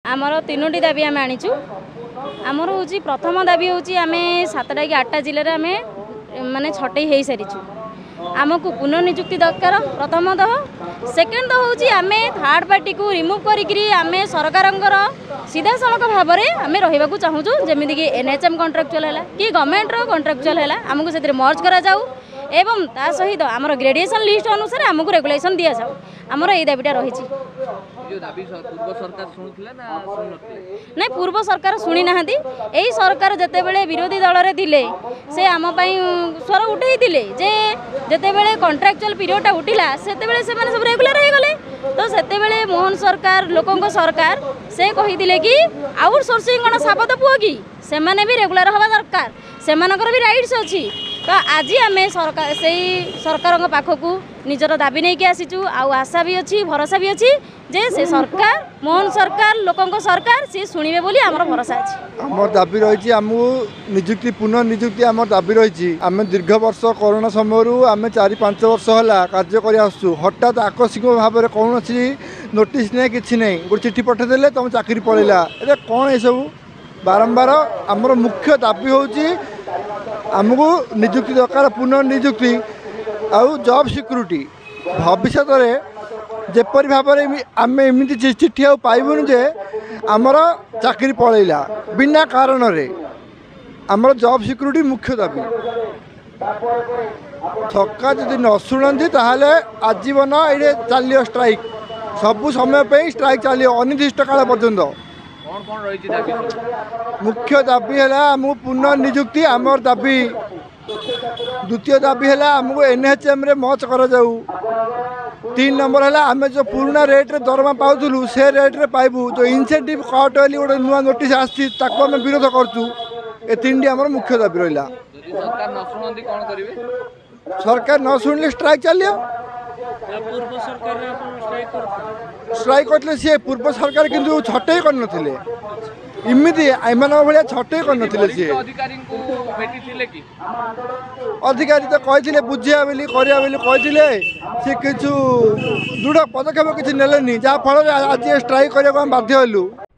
आमर तीनोटी दाबी आम आनीचु। आमर हूँ प्रथम दाबी हूँ आम 7टा कि 8टा जिले में आम माने छटई हो सारीचु। आमको पुनर्निजुक्ति दरकार प्रथमतः। सेकेंड हूँ आम थर्ड पार्टी को रिमूव करी आम सरकार सीधा सड़क भाव में आम रहा चाहूँ जमीक एनएचएम कंट्राक्चुअल है कि गवर्नमेंट कंट्राक्चुअल है आमको से मर्ज करा जाऊ एवं ता सहित आमर ग्रेजुएशन लिस्ट अनुसार आमको रेगुलेशन दि जाऊ। आमर यही दाबीटा रही ना पूर्व सरकार शुणी ना यही सरकार जिते बड़े विरोधी दल में थे से आम स्वर उठे जे जिते कंट्राक्चुअल पीरियडटा उठिला से सब रेगुलर हो गले। तो से मोहन सरकार लोकों सरकार से कही कि आउटसोर्सिंग कौन साबत पुओ कि से भी रेगुलर हवा दरकार से भी राइट्स अच्छी। तो आज आम सरकार से सरकार पाखक निजर दाबी नहीं आसीचु आशा भी अच्छी भरोसा भी अच्छी जे से सरकार मोहन सरकार लोकों सरकार सी शुणे बोली आमर भरोसा अच्छी। आम दाबी रही आमको निजुक्ति पुनर्निजुक्ति आम दाबी रही आम दीर्घ वर्ष कोरोना समय आम 4-5 वर्ष है कार्य कर हठात आकस्मिक भाव में कौन नोटिस नहीं कि नहीं गोटे चिठी पठेदेले तुम चाकरी पलैला ए कौन ये बारंबार आमर मुख्य दाबी हूँ आमको निजुक्ति दरकार पुनर्निजुक्ति आउ जॉब सिक्यूरिटी भविष्य में जेपरी भाव में आम एमती चिठी पाइबुन जे आमर चाकरी पलैला बिना कारण रे आमर जॉब सिक्यूरिटी मुख्य दाबी। सरकार जदि न शुणती ताहले आजीवन ये चलियो स्ट्राइक सबु समय पे स्ट्राइक चलियो अनिर्दिष्ट काल पर्यंत। मुख्य दाबी है आमको पुनर्निजुक्ति आमर दाबी। द्वितीय दाबी है आमको एनएचएम रे मर्ज कर जाऊ। 3 नंबर है आम जो पुराना रेट रे दरमा पाऊलु से रेट रे पाइबू जो इनसेंटिव कट होली गोटे नुआ नोटिस आसी विरोध करचु। ए 3टी आमर मुख्य दाबी रहा। सरकार न शुणिले स्ट्राइक चलियो। स्ट्राइक करते सी पूर्व सरकार किंतु छटई कर इमिति एम भाया छटई कर सी अधिकारी तो कही बुझा बोली कही सी कि दृढ़ पदक्षेप किसी नेले जहाँफल आज स्ट्राइक करने बाध्य हलु।